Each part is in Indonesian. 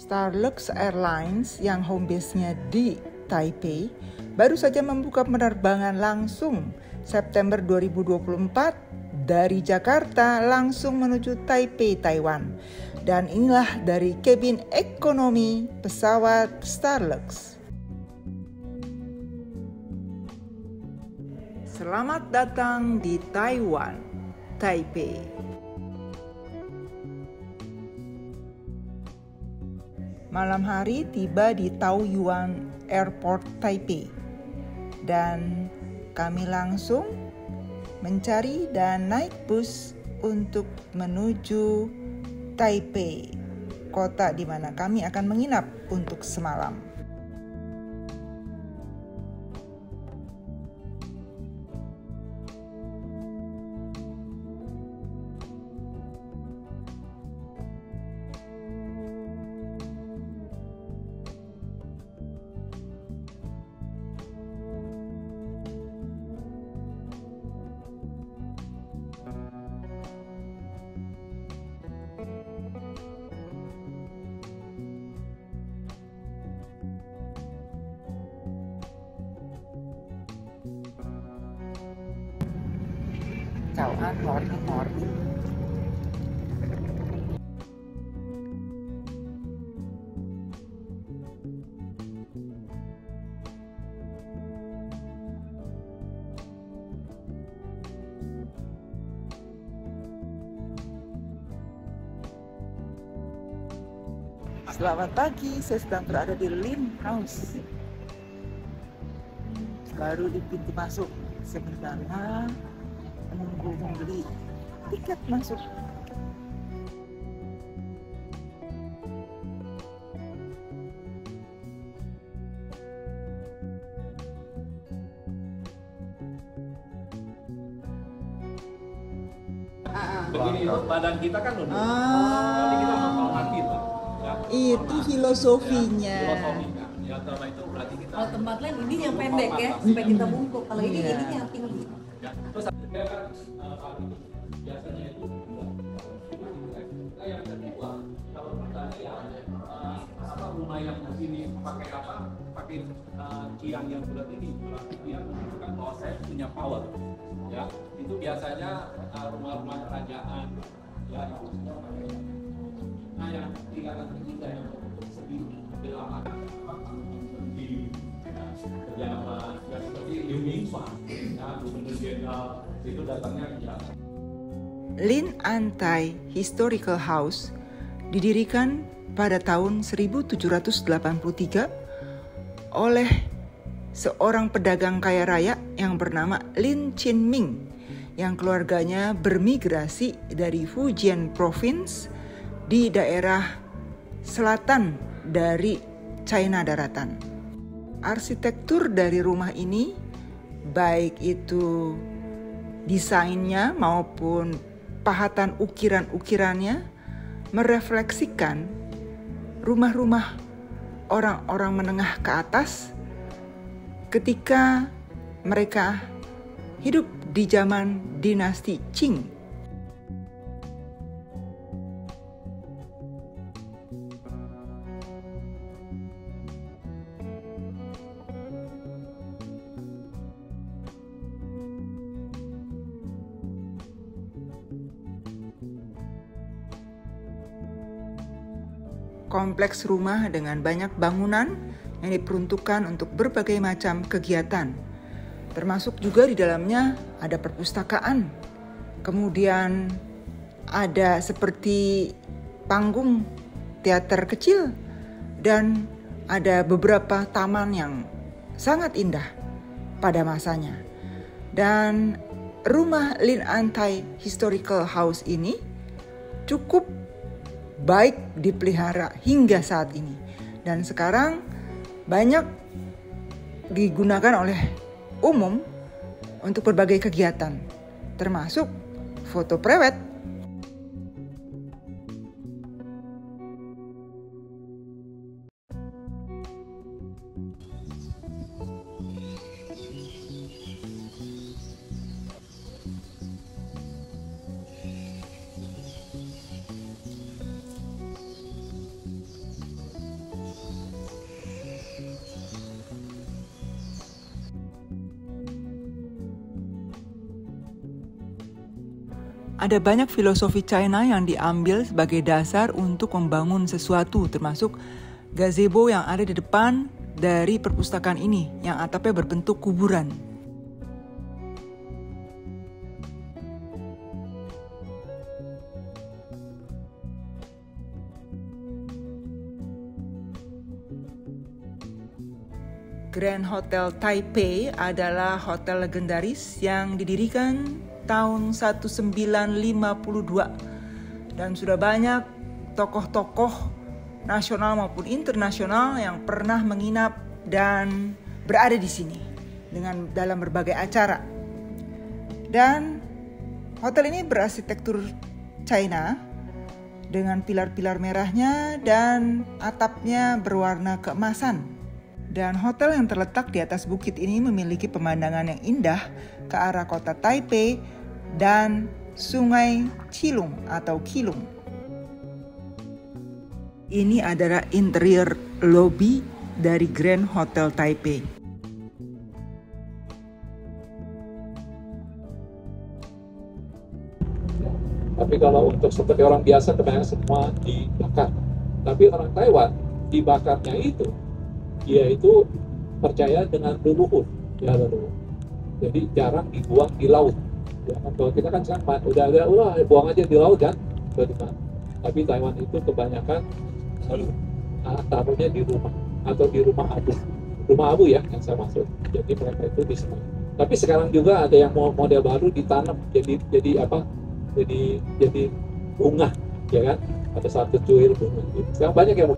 Starlux Airlines yang home base-nya di Taipei baru saja membuka penerbangan langsung September 2024 dari Jakarta langsung menuju Taipei, Taiwan. Dan inilah dari kabin ekonomi pesawat Starlux. Selamat datang di Taiwan, Taipei. Malam hari tiba di Taoyuan Airport Taipei dan kami langsung mencari dan naik bus untuk menuju Taipei, kota di mana kami akan menginap untuk semalam. Chào morning. Selamat pagi, saya sedang berada di Lin House. Baru di pintu masuk, sementara menunggu membeli tiket masuk. Begini itu badan kita kan lurus. Jadi kita menghormatin lah. Ya. Itu filosofinya. Filosofinya. Ya karena itu berarti kita. Kalau tempat lain ini yang pendek ya, supaya kita bungkuk. Kalau ini yang tinggi. Ya. Terus dia kan biasanya itu yang kedua kalau pertanyaan apa rumah yang begini pakai apa? Pakai tiang yang bulat ini, berarti dia menunjukkan bahwa saya punya power. Ya, itu biasanya rumah-rumah kerajaan ya itu semua pakai. Nah yang tingkatan ketiga yang sedikit lama di pejabat ya seperti Liu Mingfa ya gubernur jenderal itu datangnya ya. Lin Antai Historical House didirikan pada tahun 1783 oleh seorang pedagang kaya raya yang bernama Lin Qinming yang keluarganya bermigrasi dari Fujian Province di daerah selatan dari China daratan. Arsitektur dari rumah ini, baik itu desainnya maupun pahatan ukiran-ukirannya, merefleksikan rumah-rumah orang-orang menengah ke atas ketika mereka hidup di zaman dinasti Qing. Kompleks rumah dengan banyak bangunan yang diperuntukkan untuk berbagai macam kegiatan. Termasuk juga di dalamnya ada perpustakaan. Kemudian ada seperti panggung teater kecil dan ada beberapa taman yang sangat indah pada masanya. Dan rumah Lin Antai Historical House ini cukup baik dipelihara hingga saat ini. Dan sekarang banyak digunakan oleh umum untuk berbagai kegiatan, termasuk foto prewed. Ada banyak filosofi China yang diambil sebagai dasar untuk membangun sesuatu, termasuk gazebo yang ada di depan dari perpustakaan ini, yang atapnya berbentuk kuburan. Grand Hotel Taipei adalah hotel legendaris yang didirikan tahun 1952 dan sudah banyak tokoh-tokoh nasional maupun internasional yang pernah menginap dan berada di sini dalam berbagai acara. Dan hotel ini berarsitektur China dengan pilar-pilar merahnya dan atapnya berwarna keemasan. Dan hotel yang terletak di atas bukit ini memiliki pemandangan yang indah ke arah kota Taipei dan sungai Qilong atau Qilong. Ini adalah interior lobby dari Grand Hotel Taipei. Tapi kalau untuk seperti orang biasa kebanyakan semua dibakar. Tapi orang Taiwan dibakarnya itu dia itu percaya dengan leluhur, ya leluhur. Jadi jarang dibuang di laut. Ya kan kalau kita kan sama, udah buang aja di laut kan, tapi Taiwan itu kebanyakan taruhnya di rumah atau di rumah abu ya yang saya maksud. Jadi mereka itu bisa. Tapi sekarang juga ada yang model baru ditanam jadi bunga, ya kan? Ada satu cuil bunga. Sekarang banyak yang.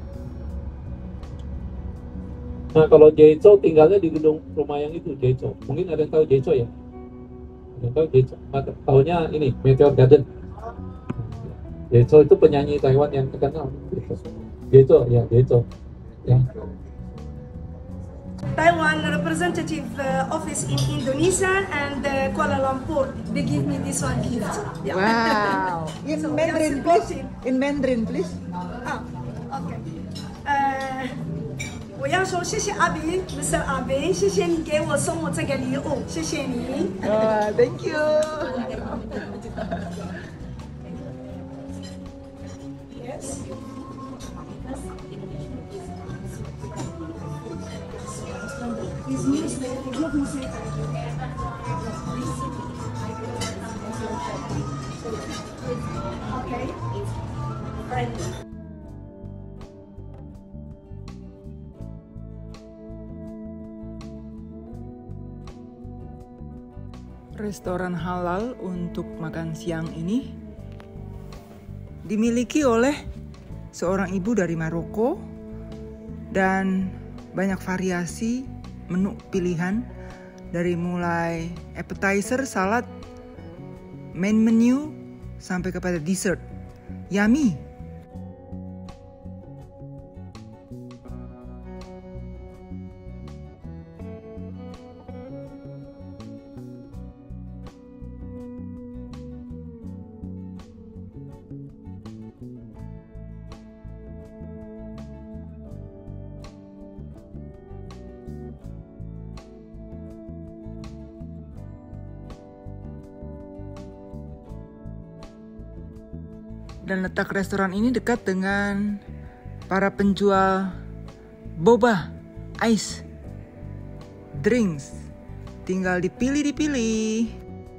Nah kalau Jeizhou tinggalnya di gedung rumah yang itu Jeizhou. Mungkin ada yang tahu Jeizhou ya? Ada yang tahu Jeizhou? Tahunya ini Meteor Garden. Jeizhou itu penyanyi Taiwan yang terkenal. Jeizhou ya. Taiwan representative office in Indonesia and Kuala Lumpur. They give me this one gift. Yeah. Wow. In So, Mandarin, please. In Mandarin, please. OK。我要说谢谢阿炳 ，Mr. 阿炳，谢谢你给我送我这个礼物，谢谢你。 Thank you. Yes. Okay. Restoran halal untuk makan siang ini dimiliki oleh seorang ibu dari Maroko dan banyak variasi menu pilihan dari mulai appetizer, salad, main menu sampai kepada dessert. Yummy! Dan letak restoran ini dekat dengan para penjual boba, ice, drinks. Tinggal dipilih.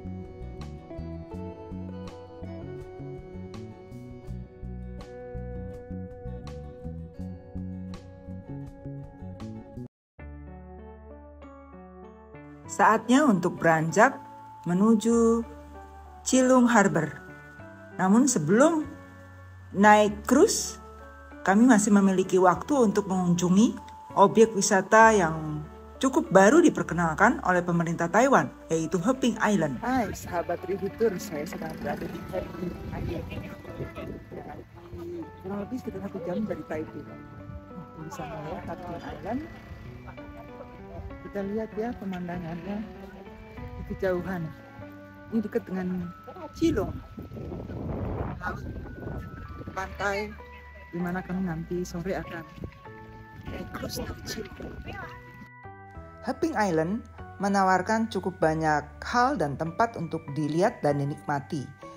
Saatnya untuk beranjak menuju Qilong Harbor. Namun sebelum naik cruise, kami masih memiliki waktu untuk mengunjungi objek wisata yang cukup baru diperkenalkan oleh pemerintah Taiwan, yaitu Heping Island. Hai sahabat Ributur, saya sedang berada di Heping Island. Ya, kurang lebih sekitar 1 jam dari Taipei. Bisa melihat Heping Island. Kita lihat ya pemandangannya di kejauhan. Ini dekat dengan Qilong, laut, pantai, di mana kami nanti sore akan naik cruise dari Qilong. Heping Island menawarkan cukup banyak hal dan tempat untuk dilihat dan dinikmati.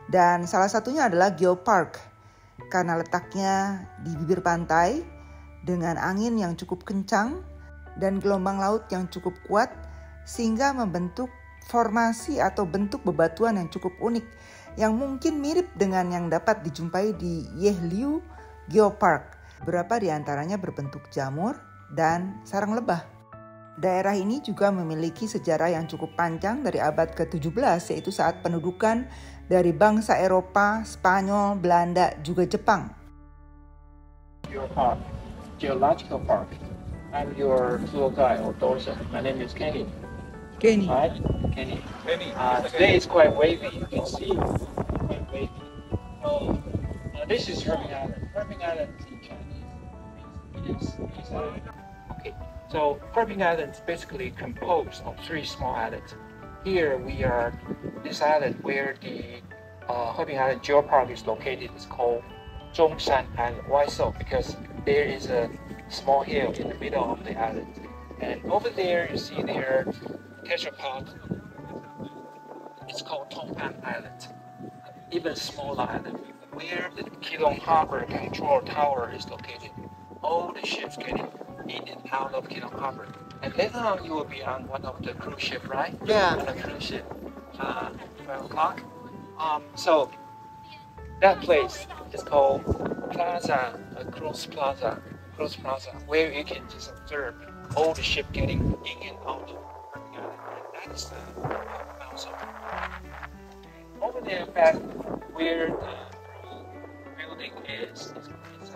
Dan salah satunya adalah Geopark karena letaknya di bibir pantai dengan angin yang cukup kencang dan gelombang laut yang cukup kuat sehingga membentuk formasi atau bentuk bebatuan yang cukup unik yang mungkin mirip dengan yang dapat dijumpai di Yehliu Geopark. Beberapa di antaranya berbentuk jamur dan sarang lebah. Daerah ini juga memiliki sejarah yang cukup panjang dari abad ke-17, yaitu saat pendudukan dari bangsa Eropa, Spanyol, Belanda, juga Jepang. Your park, geological park. I'm your tour guide or Dorsen. My name is Kenny. Kenny. Right? Kenny. Today it's quite wavy. You can see quite wavy. This is Herming Island. Herming Island in Chinese means island. Okay. So Herming Island is basically composed of 3 small islands. Here we are. This island where the Herming Island Geopark is located is called Zhongshan Island. Why so? Because there is a small hill in the middle of the island, and over there you see there tetrapod. It's called Tongpan Island, even smaller island, where the Keelung Harbor Control Tower is located. All the ships getting in and out of Keelung Harbor. And later on you will be on one of the cruise ship, right? Yeah. On a cruise ship, 12 o'clock. So that place is called Plaza, Cruise Plaza, where you can just observe all the ship getting in and out of Herming Island. And that is the mountain. Over there, in fact, where the building is a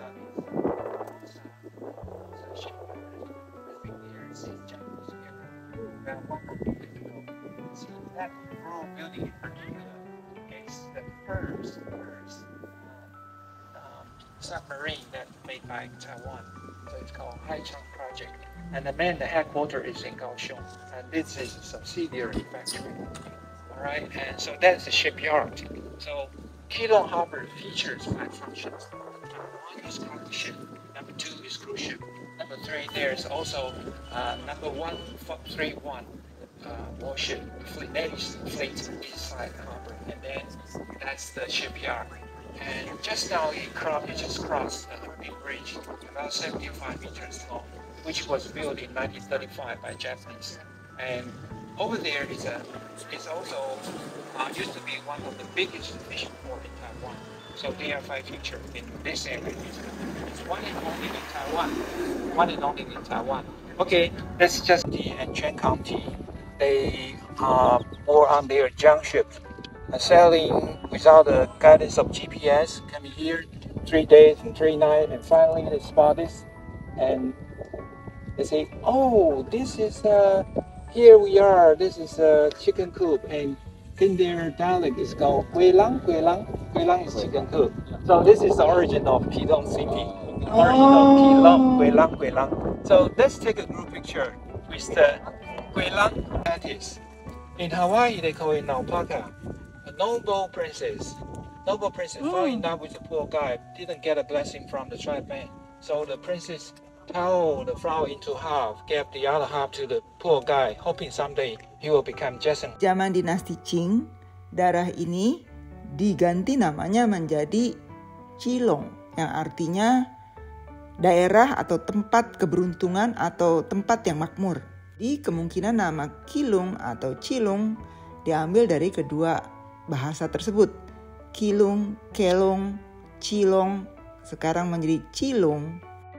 shipyard. I think there is a Japanese shipyard. About 100 years ago. See, that building in particular is the first submarine that made by Taiwan. So it's called Haichang Project. And the headquarters is in Kaohsiung. And this is a subsidiary factory. Alright, and so that's the shipyard. So Keelung Harbor features 5 functions. Number 1 is cargo ship. Number 2 is cruise ship. Number 3, there's also number 131 warship Navy fleet inside the harbor. And then that's the shipyard. And just now you just crossed the Herming Bridge, about 75 meters long, which was built in 1935 by Japanese. And over there is also used to be one of the biggest fishing port in Taiwan. So they are 5 featured in this area. It's one and only in Taiwan. One and only in Taiwan. Okay, that's just the Anquan County. They were on their junk ship, sailing without the guidance of GPS, coming here 3 days and 3 nights, and finally they spot this, and they say, "Oh, this is here we are. This is a chicken coop," and in their dialect it's called Guilang. Guilang is chicken coop. So this is the origin of Keelung City. Origin of Keelung, Guilang. So let's take a group picture with the Guilang artist. In Hawaii they call it Naupaka. A noble princess fell in love with a poor guy, didn't get a blessing from the tribe man. So the princess tore the flower into half, gave the other half to the poor guy, hoping someday he will become just an. Zaman dinasti Qing, daerah ini diganti namanya menjadi Cilong, yang artinya daerah atau tempat keberuntungan atau tempat yang makmur. Di kemungkinan nama Keelung atau Cilung diambil dari kedua bahasa tersebut. Keelung, Kelong, Cilong, sekarang menjadi Cilung.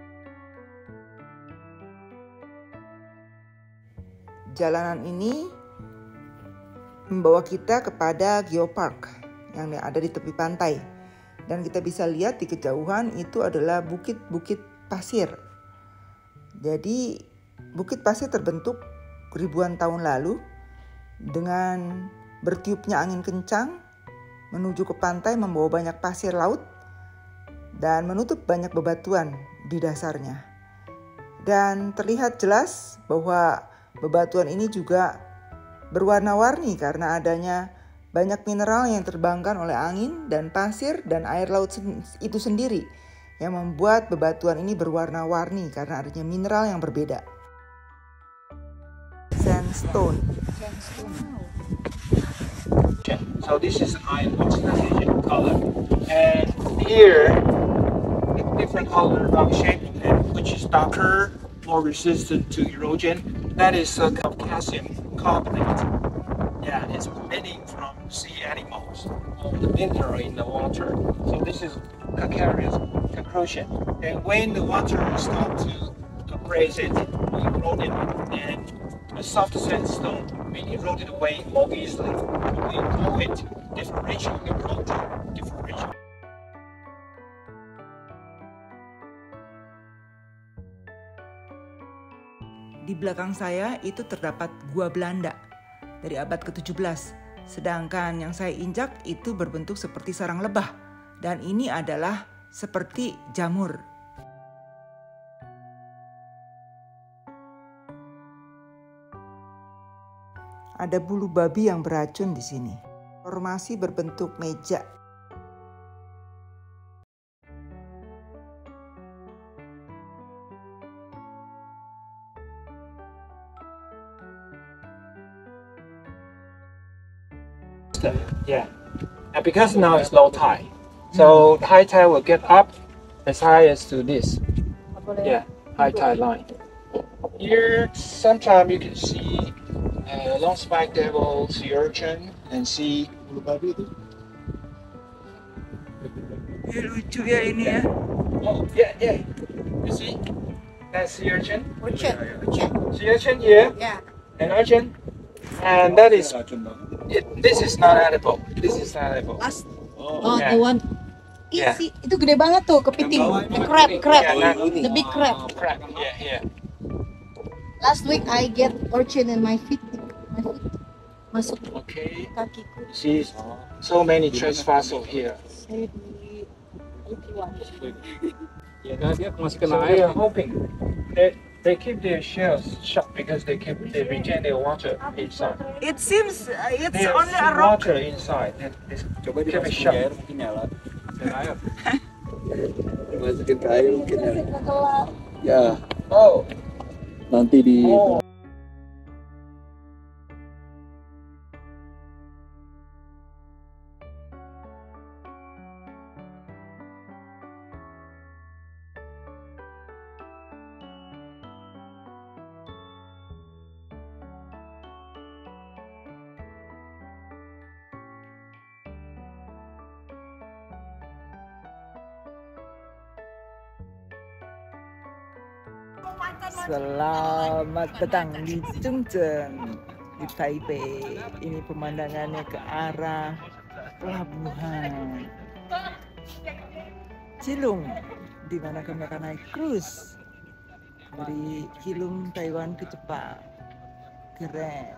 Jalanan ini membawa kita kepada Geopark yang ada di tepi pantai. Dan kita bisa lihat di kejauhan itu adalah bukit-bukit pasir. Jadi bukit pasir terbentuk ribuan tahun lalu dengan bertiupnya angin kencang menuju ke pantai membawa banyak pasir laut dan menutup banyak bebatuan di dasarnya. Dan terlihat jelas bahwa bebatuan ini juga berwarna-warni karena adanya banyak mineral yang terbangkan oleh angin dan pasir dan air laut itu sendiri yang membuat bebatuan ini berwarna-warni karena adanya mineral yang berbeda. Sandstone. So this is iron oxidation color, and here different color rock shape, which is darker, more resistant to erosion. That is calcium carbonate. Yeah, it's emitting from sea animals or the mineral in the water. So this is calcareous corrosion. And when the water starts to abrade it, erode it, and the soft sandstone will erode it away more easily. We call it differential erosion. Differential. Di belakang saya itu terdapat gua Belanda dari abad ke-17. Sedangkan yang saya injak itu berbentuk seperti sarang lebah. Dan ini adalah seperti jamur. Ada bulu babi yang beracun di sini. Formasi berbentuk meja. Yeah, and because now it's low tide, so high tide will get up as high as to this. Yeah, high tide line. Here, sometimes you can see long spike devil, sea urchin, and see bulu babi itu. Lucu ya ini ya. Oh, yeah. You see? That's sea urchin. Urchin. Sea urchin here, Yeah. an urchin, and that is. This is not edible. This is not edible. Oh, Yeah. the one. Yeah. Isi, itu gede banget tuh, kepiting. The crab. Yeah, The big crab. Crab. Yeah. Last week I get urchin in my feet. Masuk Okay. kakiku. See, so many trace fossil here. Saya di Iwan. Ya kan dia masih So kena they air. are hoping they keep their shells shut because they retain their water inside. It seems it's There's only a rock. water inside. They Coba keep it dimasukin ke shut. air mungkin nyala. Kena air. Dimasukin ke air mungkin ya. Kelar. Ya, Oh. nanti di Oh. Selamat datang di Chongqing, di Taipei. Ini pemandangannya ke arah pelabuhan Keelung, di mana kami akan naik cruise dari Keelung, Taiwan ke Jepang. Keren.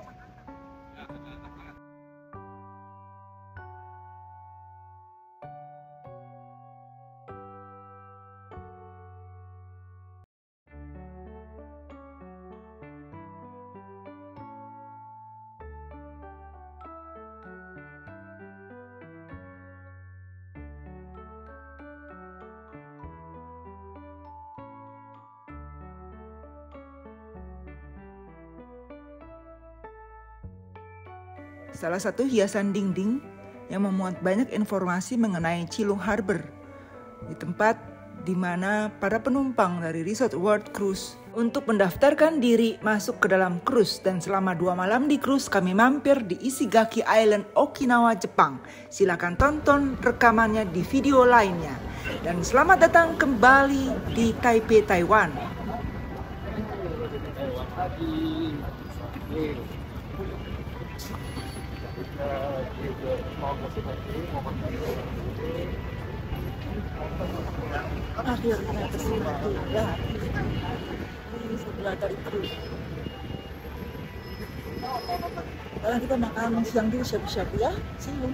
Salah satu hiasan dinding yang memuat banyak informasi mengenai Keelung Harbor, di tempat di mana para penumpang dari Resort World Cruise untuk mendaftarkan diri masuk ke dalam cruise, dan selama 2 malam di cruise kami mampir di Ishigaki Island, Okinawa, Jepang. Silakan tonton rekamannya di video lainnya. Dan selamat datang kembali di Taipei, Taiwan. Akhirnya kesini juga di sebelah dari cruise. Sekarang kita makan siang dulu, shabu-shabu ya. See you.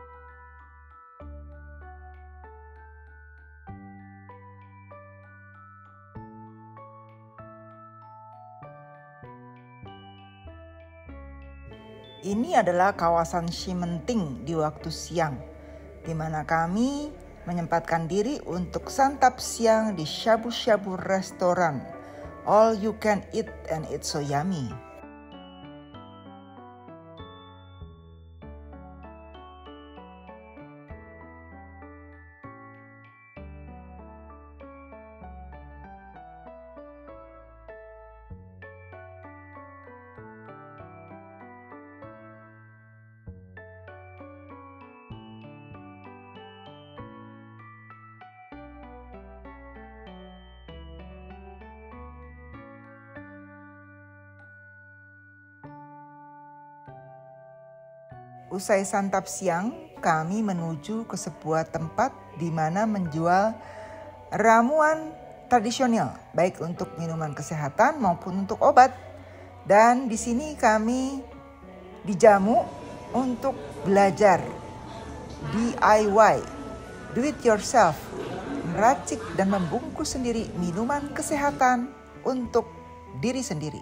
Ini adalah kawasan Shimenting di waktu siang, di mana kami menyempatkan diri untuk santap siang di shabu-shabu restoran. All you can eat and it's so yummy. usai santap siang, kami menuju ke sebuah tempat di mana menjual ramuan tradisional, baik untuk minuman kesehatan maupun untuk obat. Dan di sini kami dijamu untuk belajar DIY, do it yourself, meracik dan membungkus sendiri minuman kesehatan untuk diri sendiri.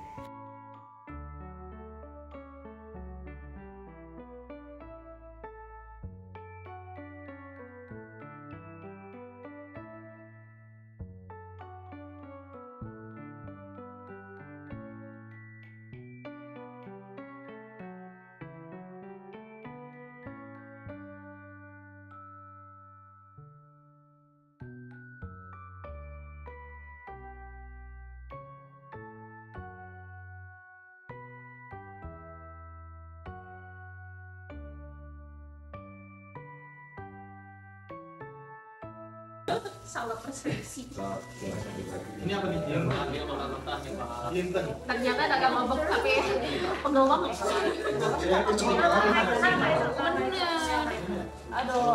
Salah persepsi. Ini apa nih? Yang mentah yang Ternyata agak mabuk tapi pegel banget. Bener. Aduh.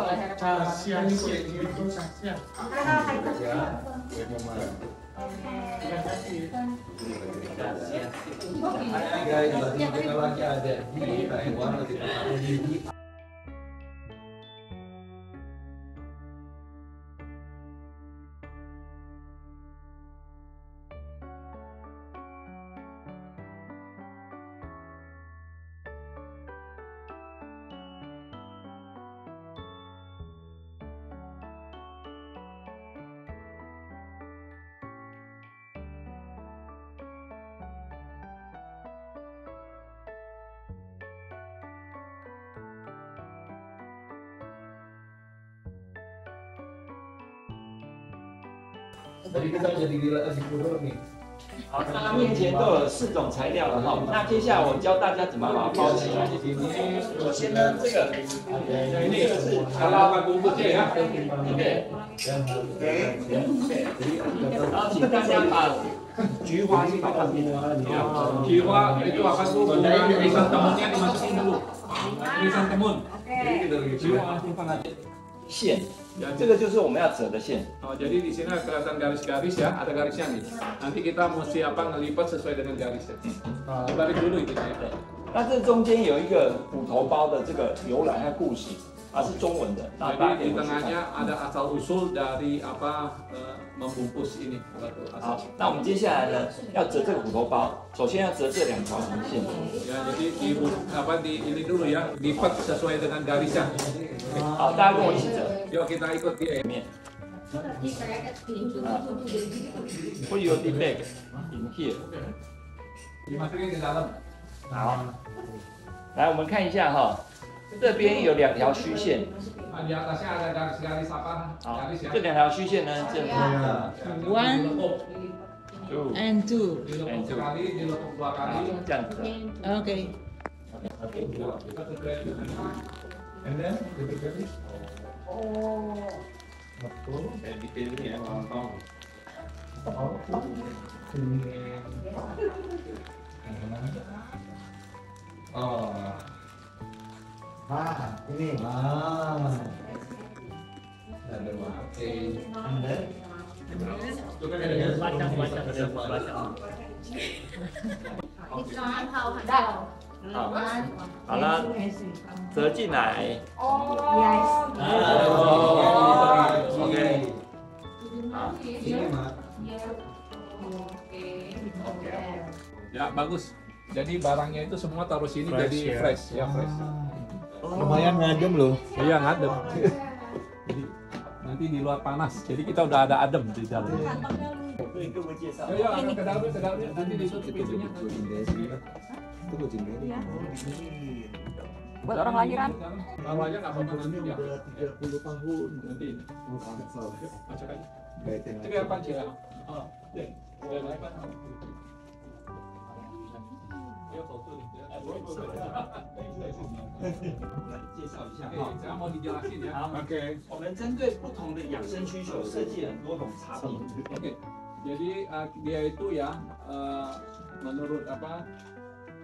Tadi kita jadi gila di Purwo nih. 好，那面前都有4种材料了哈。那接下来我教大家怎么把它包起来。首先呢，这个是 Kalau bubuk ya. 对。然后请大家把菊花先放旁边。 Jiwa itu akan bubuk. Irisan temunnya dimasukin dulu. Irisan temun. Jiwa simpan aja. 线，这个就是我们要折的线。 Oh, jadi di sini kelihatan garis-garis ya, ada garisnya nih. Nanti kita mesti apa ngelipat sesuai dengan garisnya. Balik dulu itu ya. 那这中间有一个虎头包的这个由来和故事，它是中文的。 Jadi di tengahnya ada asal usul dari apa membungkus ini. 好，那我们接下来呢，要折这个虎头包，首先要折这2条横线。 Ya, jadi di ini dulu ya, lipat sesuai dengan garisnya. 好，大家跟我一起折。 Yuk kita ikut dia. 面。Put your bag in here。 Dimasukin ke dalam. 好，来我们看一下哈，这边有2条虚线。 Di atasnya ada garis-garis apa? 好， Garis ya. 这2条虚线呢，这样。 One Two and two. Dilekuk sekali, dilekuk 2 kali. 这样子。 Okay. And then Dạ. 好了，折进来。OK。好。 ya bagus. Jadi barangnya itu semua taruh sini jadi fresh ya fresh. Lumayan ngadem loh. Iya ngadem. Jadi nanti di luar panas. Jadi kita udah ada adem di dalam. 对各位介绍。 Ayo ke dalam nanti ditutup pintunya. Buat orang lahiran. Kalau aja nggak apa-apa nanti ya. Udah 30 tahun. Nanti ini. Yuk, masuk aja. Kaitin Itu kayak apa sih? Oh, deh. Boleh apa? Ya foto nih. 介绍一下 Oke, 哈。 saya mau dijelasin ya. 好 Oke. 我们针对不同的养生需求，设计了很多种茶品。 Oke. Jadi dia itu ya menurut apa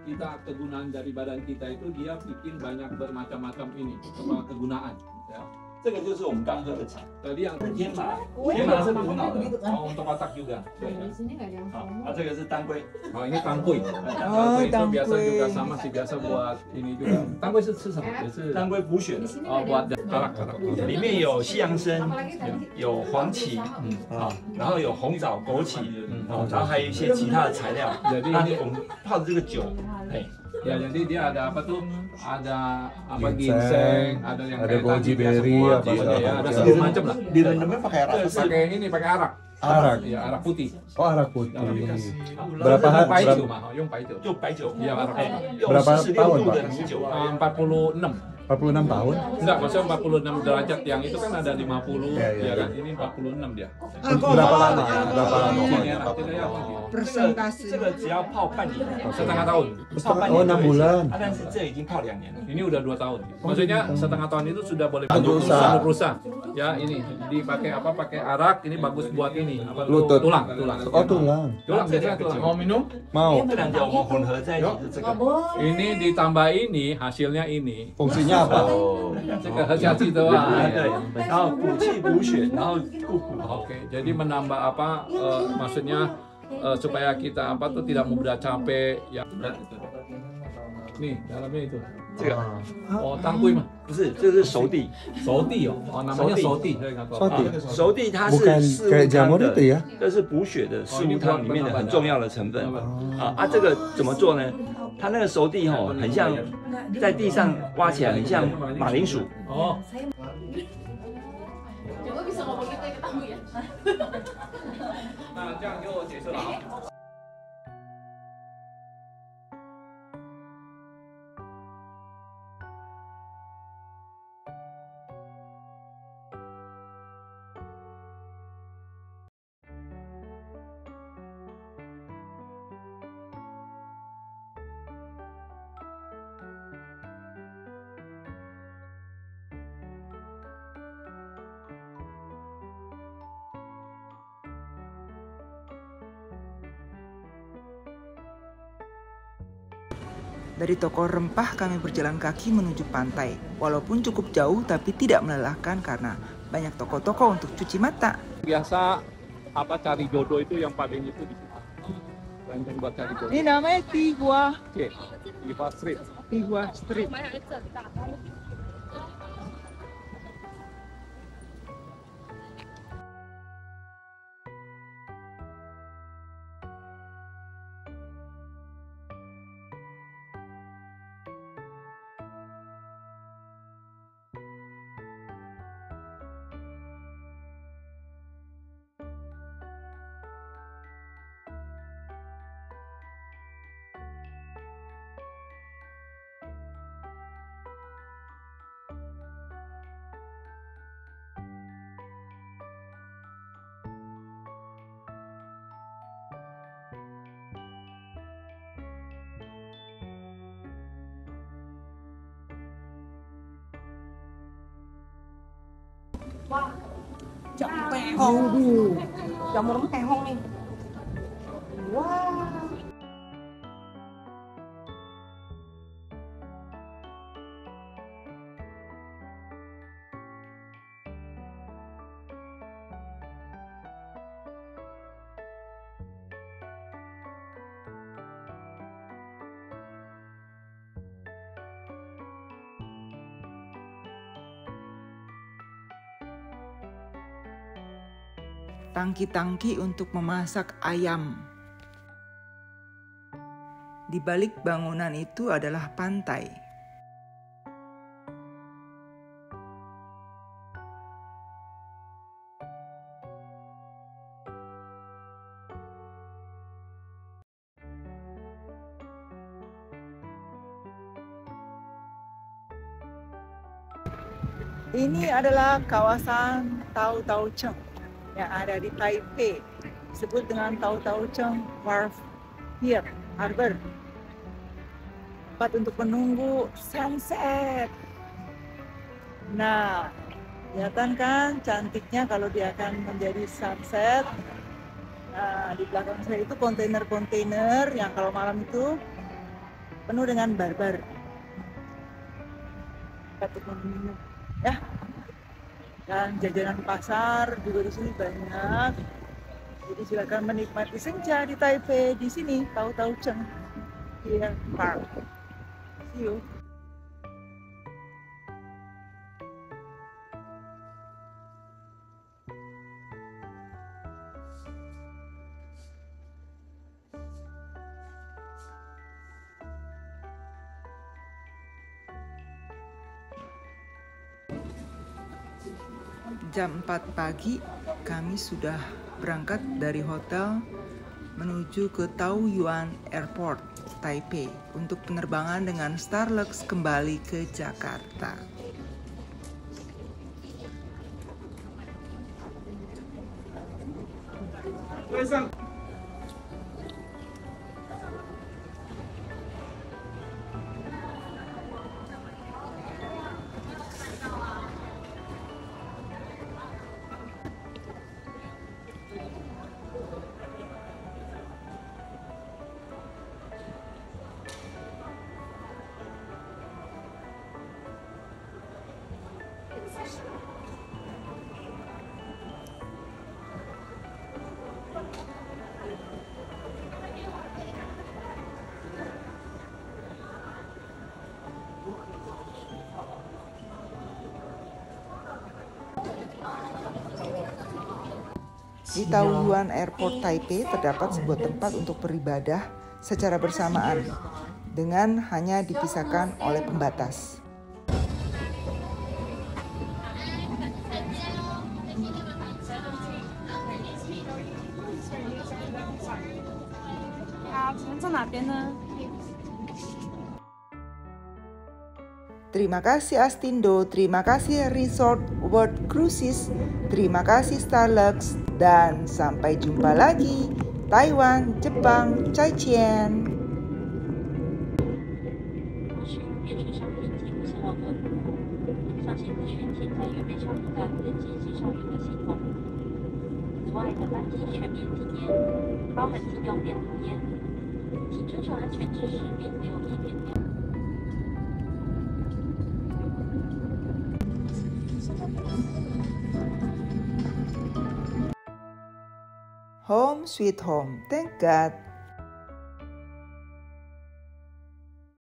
kita kegunaan dari badan kita itu dia bikin banyak bermacam-macam ini kegunaan. Ya. 这个就是我们刚喝的茶， Tadi yang 天麻，天麻是无脑的。 untuk otak juga. Di sini nggak ada yang 好， promo. 啊，这个是当归， Oh ini tangkuy. Oh, Itu biasa tangkuy. juga sama sih, biasa buat ini juga. Tangkuy itu 吃什么？也是当归补血 Di 的， sini oh nggak ada buat yang arak-arak. 里面有西洋参， Apalagi tadi. 有黄芪，啊，然后有红枣、枸杞，啊，然后还有一些其他的材料。 Jadi 那 ini 我们泡的这个酒，哎， ya jadi dia ada apa tuh? Ada apa Ginseng, ginseng, ada yang ada kayak tadi goji dia berry, semua, apa pokoknya ya, ada segala segala macam lah. Direndamnya pakai arak. Pakai ini, pakai arak. Arak. Ya, arak putih. Oh, arak putih. Yang dikasih. Berapa hari? Paijo mah, yung paijo. 就白酒， Iya, arak 哎 putih.， 用 Berapa 46 tahun, 度的 Pak? 米酒， 46. 46 tahun. Enggak, maksudnya 46 derajat. Yang itu kan ada 50, Iya, iya, ya kan? iya. Ini 46 dia. Berapa lama? Berapa lama? Ini enak, tidak ya, Pak. 这个只要泡半年， Setengah tahun. 泡半 Oh, 年 6 就可以 bulan. 啊，但是这已经泡2年了。 Ini udah 2 tahun. Maksudnya setengah tahun itu sudah boleh Untuk rusa. rusa. Ya, ini dipakai apa? Pakai arak. Ini bagus buat ini. Apa tuh? Lutut. Tulang. Oh, tulang. Tulang biasanya tulang. Mau minum? Mau. 这两者我们混合在一起的这个， Ini ditambah ini, hasilnya ini. Fungsinya apa? 这个喝下去的话， 对，然后补气补血，然后固骨。 Oke, jadi menambah apa? Maksudnya supaya kita apa tuh tidak mudah capek ya. Berat itu. Nih dalamnya itu. 这个 Oh tangkuy mah. 不是，这是熟地， Soti oh. Oh namanya soti. Saya nggak tahu. Soti. 熟地它是 Bukan 四 kayak 物汤 jamur 的 itu，ya? 这是补血的四物汤里面的很重要的成分啊。这个怎么做呢？它那个熟地吼，很像在地上挖起来，很像马铃薯。 Oh. Coba bisa ngomong kita ketahui ya. Nah, 这样给我解释了啊。 Dari toko rempah kami berjalan kaki menuju pantai. Walaupun cukup jauh tapi tidak melelahkan karena banyak toko-toko untuk cuci mata. Biasa apa cari jodoh itu yang paling itu di situ. Ranjang buat cari jodoh. Ini namanya Tigua. Oke. Liva Street. Tigua Street. Jamur mehong nih. Wah. Tangki-tangki untuk memasak ayam. Di balik bangunan itu adalah pantai. Ini adalah kawasan Tau Tau Cheng yang ada di Taipei, disebut dengan Tau Tau Cheng Wharf Pier Harbor. Tempat untuk menunggu sunset. Nah, kelihatan kan cantiknya kalau dia akan menjadi sunset. Nah, di belakang saya itu kontainer-kontainer yang kalau malam itu penuh dengan barbar. Minum ya. Dan jajanan pasar juga di sini banyak. Jadi silakan menikmati senja di Taipei di sini, Tahu Cheng Deer Park. See you. Jam 4 pagi kami sudah berangkat dari hotel menuju ke Taoyuan Airport, Taipei untuk penerbangan dengan Starlux kembali ke Jakarta. Di Taoyuan Airport Taipei terdapat sebuah tempat untuk beribadah secara bersamaan dengan hanya dipisahkan oleh pembatas. Terima kasih Astindo, terima kasih Resort World Cruises, terima kasih Starlux, dan sampai jumpa lagi. Taiwan, Jepang, Zaijian. Home sweet home, thank God.